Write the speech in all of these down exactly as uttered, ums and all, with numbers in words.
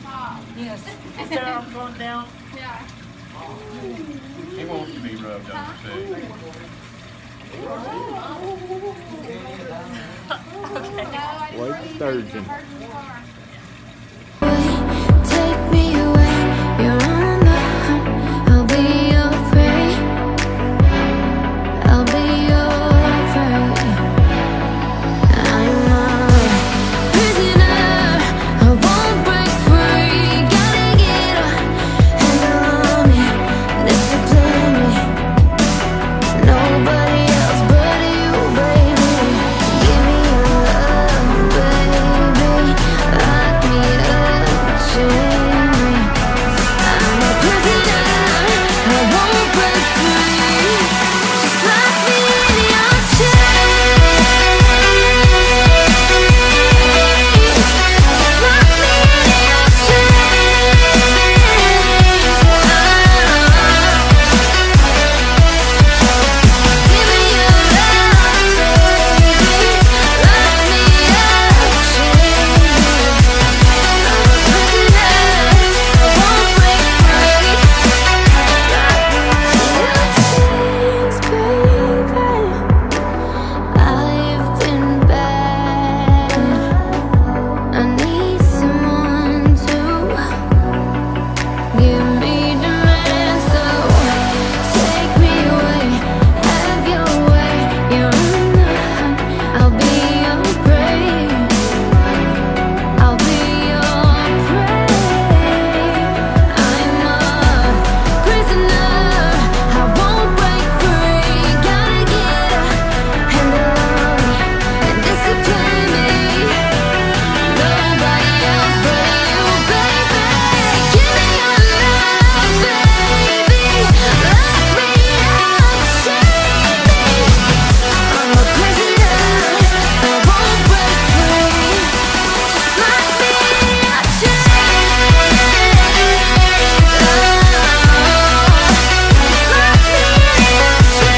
top. Yes. Is there arm going down? Yeah. He wants to be rubbed on the too. Okay. White sturgeon. Take me away, you're on the hunt. I'll be your prey. I'll be your prey. I'm a prisoner, I won't break free. Gotta get a handle on me, discipline me. Nobody else but you, baby. Give me your love, baby. Lock me up, chain me. I'm a prisoner, I won't break free. Just lock me in your chains. Just lock me in your chains. Give me your love, baby. Lock me up, chain me. I'm a prisoner, I won't break free. Lock me in your chains, baby. I've been bad. I need someone to give me demands. So take me away, have your way. You're on the hunt, I'll be your prey. I'll be your prey. I'm a prisoner, I won't break free. Gotta get a handle on me and discipline me. Nobody else but you, baby. Give me your love, baby. Lock me up, chain me. I'm a prisoner, I won't break free. Just lock me in your chains. Just lock me in your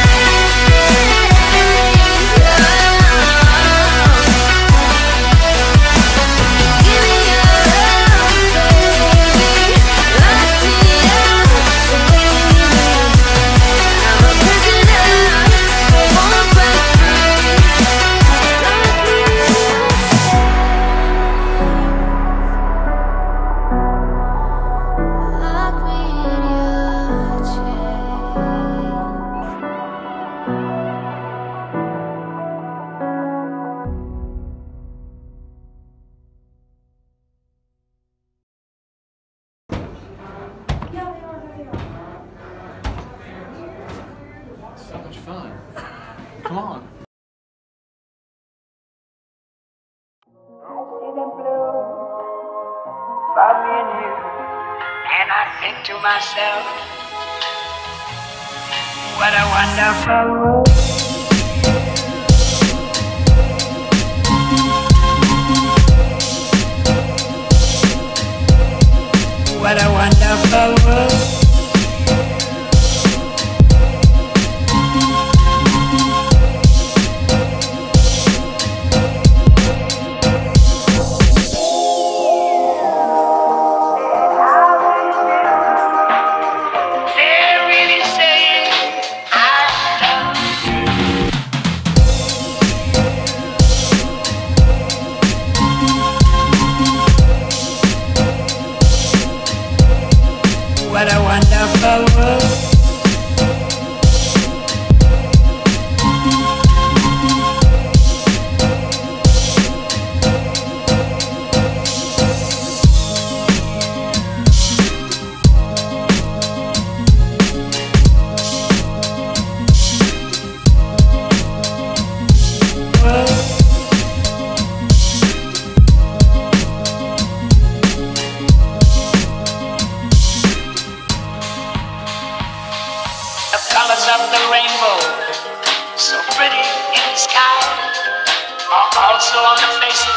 chains. Give me your love, baby. Lock me up, chain me. I'm a prisoner, I won't break free. Lock me in your chains. Lock me in your So much fun. Come on. I see the blue for me and you, and I think to myself, what a wonderful world. What a wonderful world. They're really saying I love you. What a wonderful world. The colors of the rainbow, so pretty in the sky, are also on the faces